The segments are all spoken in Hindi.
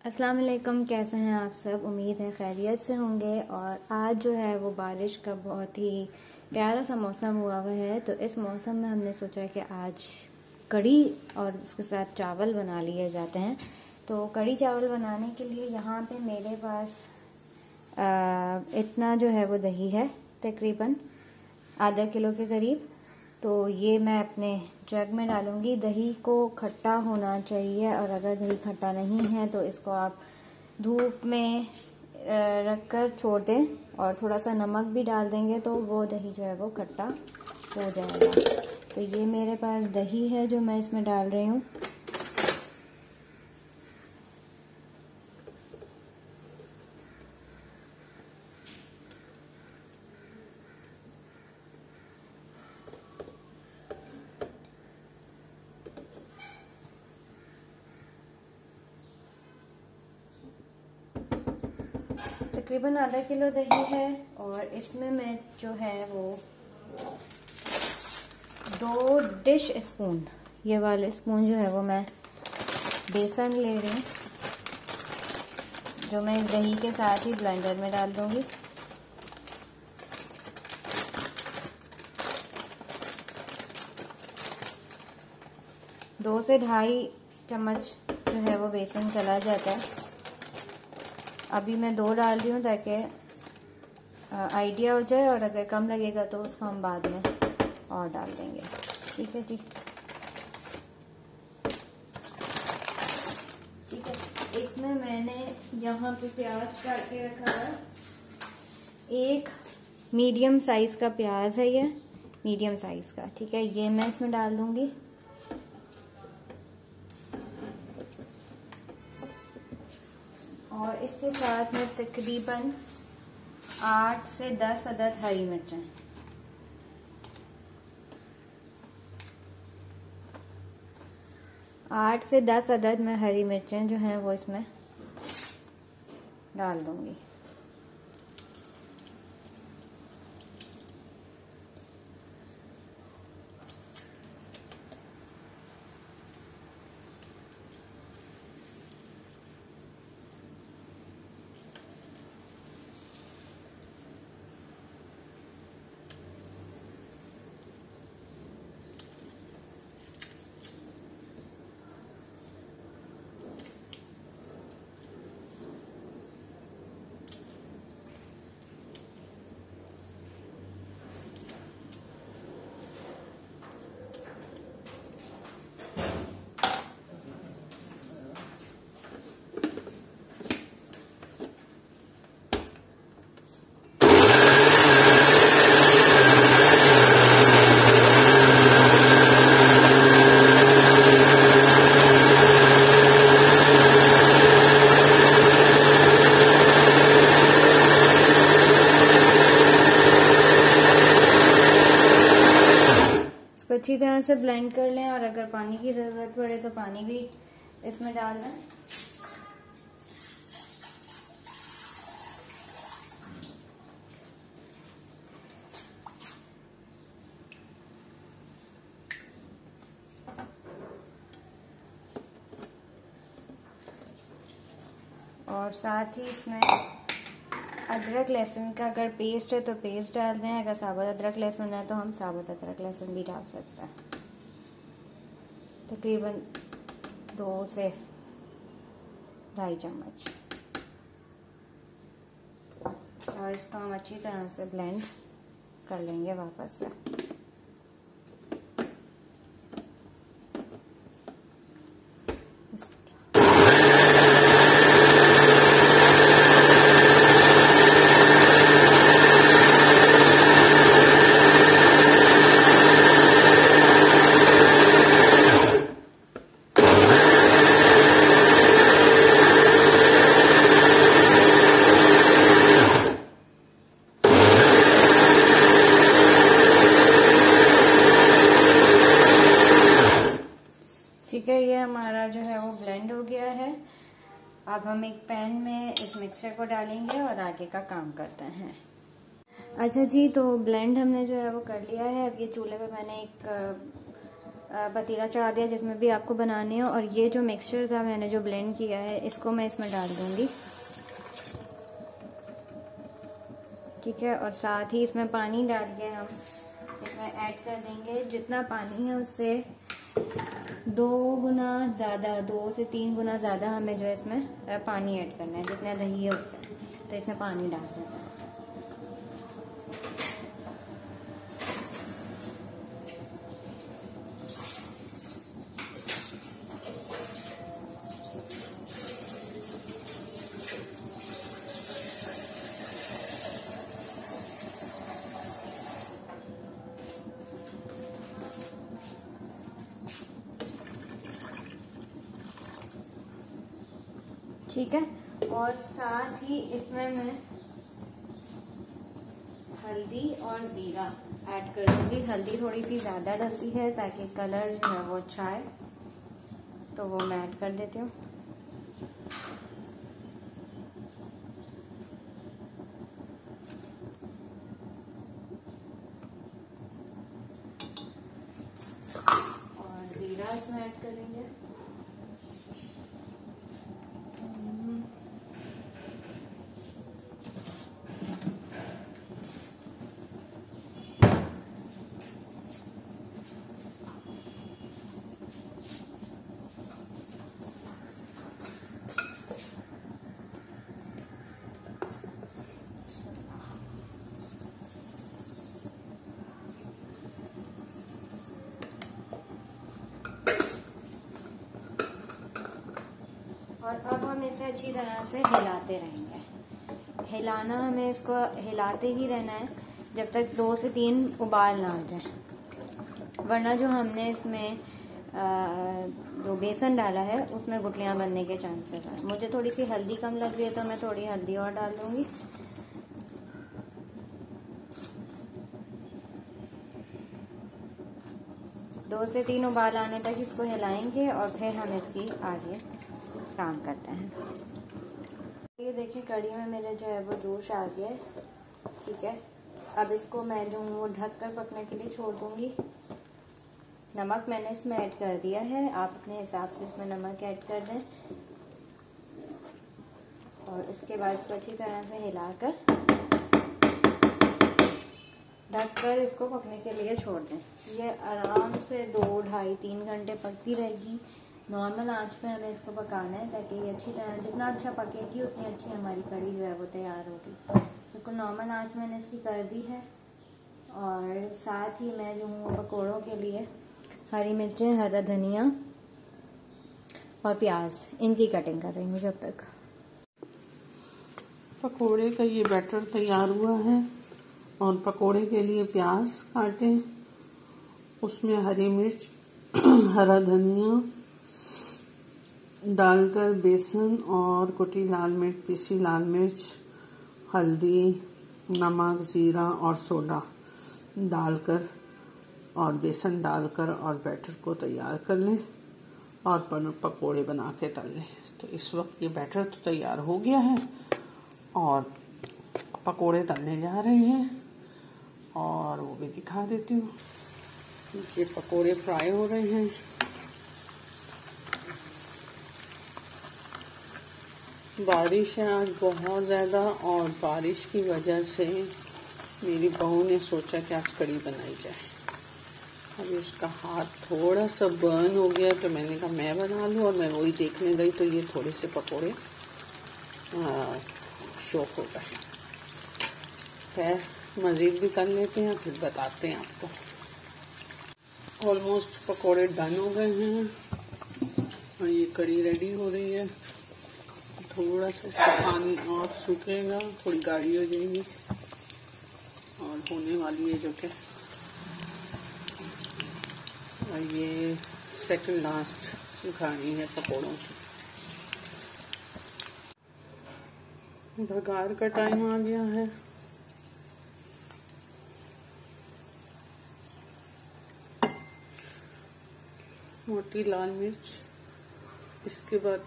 अस्सलाम वालेकुम, कैसे हैं आप सब। उम्मीद है खैरियत से होंगे। और आज जो है वो बारिश का बहुत ही प्यारा सा मौसम हुआ है। तो इस मौसम में हमने सोचा कि आज कढ़ी और उसके साथ चावल बना लिए जाते हैं। तो कढ़ी चावल बनाने के लिए यहाँ पे मेरे पास इतना जो है वो दही है, तकरीबन आधा किलो के करीब। तो ये मैं अपने जग में डालूंगी। दही को खट्टा होना चाहिए, और अगर दही खट्टा नहीं है तो इसको आप धूप में रख कर छोड़ दें और थोड़ा सा नमक भी डाल देंगे तो वो दही जो है वो खट्टा हो जाएगा। तो ये मेरे पास दही है जो मैं इसमें डाल रही हूँ। तकरीबन आधा किलो दही है, और इसमें मैं जो है वो 2 डिश स्पून, ये वाले स्पून जो है वो मैं बेसन ले रही हूँ, जो मैं दही के साथ ही ब्लेंडर में डाल दूंगी। दो से 2.5 चम्मच जो है वो बेसन चला जाता है। अभी मैं 2 डाल रही हूँ ताकि आइडिया हो जाए, और अगर कम लगेगा तो उसको हम बाद में और डाल देंगे। ठीक है जी, ठीक है। इसमें मैंने यहाँ पे प्याज काट के रखा है। एक मीडियम साइज का प्याज है, ये मीडियम साइज का, ठीक है। ये मैं इसमें डाल दूंगी। और इसके साथ में तकरीबन 8 से 10 अदद हरी मिर्चें, आठ से 10 अदद में हरी मिर्चें जो हैं वो इसमें डाल दूंगी। अच्छी तरह से ब्लेंड कर लें, और अगर पानी की ज़रूरत पड़े तो पानी भी इसमें डाल दें। और साथ ही इसमें अदरक लहसुन का अगर पेस्ट है तो पेस्ट डाल दें। अगर साबुत अदरक लहसुन है तो हम साबुत अदरक लहसुन भी डाल सकते हैं। तकरीबन 2 से 2.5 चम्मच। और इसको हम अच्छी तरह से ब्लेंड कर लेंगे वापस से। ठीक है, ये हमारा जो है वो ब्लेंड हो गया है। अब हम एक पैन में इस मिक्सचर को डालेंगे और आगे का काम करते हैं। अच्छा जी, तो ब्लेंड हमने जो है वो कर लिया है। अब ये चूल्हे पे मैंने एक पतीला चढ़ा दिया जिसमें भी आपको बनाने हो। और ये जो मिक्सचर था मैंने जो ब्लेंड किया है इसको मैं इसमें डाल दूँगी, ठीक है। और साथ ही इसमें पानी डाल के हम इसमें ऐड कर देंगे, जितना पानी है उससे 2 गुना ज़्यादा, 2 से 3 गुना ज़्यादा हमें जो है इसमें पानी ऐड करना है, जितना दही है उससे। तो इसमें पानी डाल देना है। ठीक है। और साथ ही इसमें मैं हल्दी और ज़ीरा ऐड कर दूँगी। हल्दी थोड़ी सी ज़्यादा डलती है ताकि कलर जो है वो अच्छा आए, तो वो मैं ऐड कर देती हूँ। और ज़ीरा इसमें ऐड करेंगे। और अब हम इसे अच्छी तरह से हिलाते रहेंगे। हिलाना, हमें इसको हिलाते ही रहना है जब तक 2 से 3 उबाल ना आ जाए, वरना जो हमने इसमें जो बेसन डाला है उसमें गुठलियाँ बनने के चांसेस हैं। मुझे थोड़ी सी हल्दी कम लग रही है तो मैं थोड़ी हल्दी और डाल दूँगी। दो से 3 उबाल आने तक इसको हिलाएंगे और फिर हम इसकी आगे काम करते हैं। ये देखिए कढ़ी में मेरे जो है वो जोश आ गया है, ठीक है। अब इसको मैं जो हूँ वो ढक कर पकने के लिए छोड़ दूँगी। नमक मैंने इसमें ऐड कर दिया है, आप अपने हिसाब से इसमें नमक ऐड कर दें। और इसके बाद इसको अच्छी तरह से हिलाकर ढककर इसको पकने के लिए छोड़ दें। ये आराम से 2, ढाई, 3 घंटे पकती रहेगी। नॉर्मल आंच पे हमें इसको पकाना है ताकि ये अच्छी तरह, जितना अच्छा पकेगी उतनी अच्छी हमारी कढ़ी जो है वो तैयार होगी। बिल्कुल नॉर्मल आंच मैंने इसकी कर दी है। और साथ ही मैं जो हूँ पकौड़ों के लिए हरी मिर्चें, हरा धनिया और प्याज, इनकी कटिंग कर रही हूँ। जब तक पकोड़े का ये बैटर तैयार हुआ है और पकोड़े के लिए प्याज काटें, उसमें हरी मिर्च, हरा धनिया डालकर बेसन और कुटी लाल मिर्च, पीसी लाल मिर्च, हल्दी, नमक, जीरा और सोडा डालकर और बेसन डालकर और बैटर को तैयार कर लें और पकोड़े बना के तल लें। तो इस वक्त ये बैटर तो तैयार हो गया है और पकोड़े तलने जा रहे हैं और वो भी दिखा देती हूँ। ये पकोड़े फ्राई हो रहे हैं। बारिश है आज बहुत ज़्यादा और बारिश की वजह से मेरी बहू ने सोचा कि आज कढ़ी बनाई जाए। अभी उसका हाथ थोड़ा सा बर्न हो गया तो मैंने कहा मैं बना लूँ, और मैं वही देखने गई तो ये थोड़े से पकोड़े शौक हो गए। खैर मज़ीद भी कर लेते हैं, फिर बताते हैं आपको। ऑलमोस्ट पकोड़े डन हो गए हैं और ये कढ़ी रेडी हो रही है। थोड़ा सा इसका पानी और सूखेगा, थोड़ी गाढ़ी हो जाएगी और होने वाली है जो कि। और ये सेकंड लास्ट घानी है पकोड़ों की। बघार का टाइम आ गया है। मोटी लाल मिर्च, इसके बाद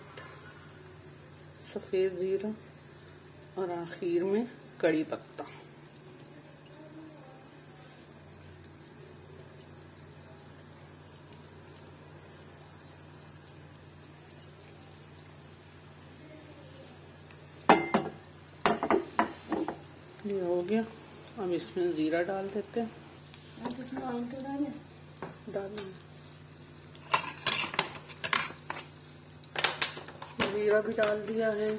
सफ़ेद जीरा और आखिर में कड़ी पत्ता। ये हो गया। अब इसमें जीरा डाल देते हैं। अब इसमें ऑयल तो डालें। जीरा भी डाल दिया है।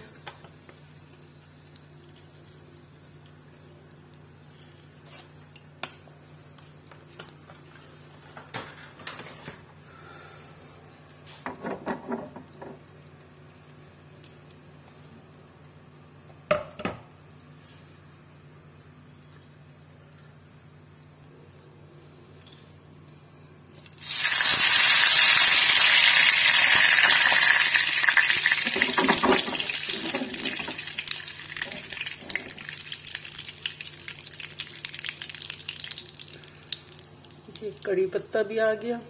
कड़ी पत्ता भी आ गया।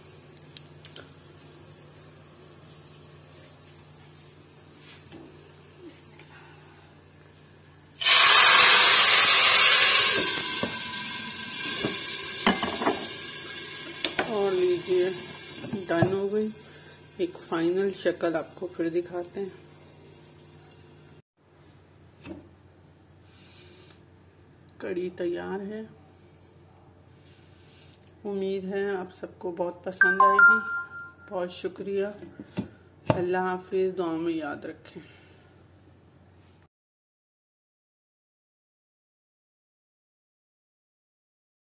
और लीजिए, डन हो गई। एक फाइनल शक्ल आपको फिर दिखाते हैं। कड़ी तैयार है। उम्मीद है आप सबको बहुत पसंद आएगी। बहुत शुक्रिया। अल्लाह हाफिज़। दुआ में याद रखें।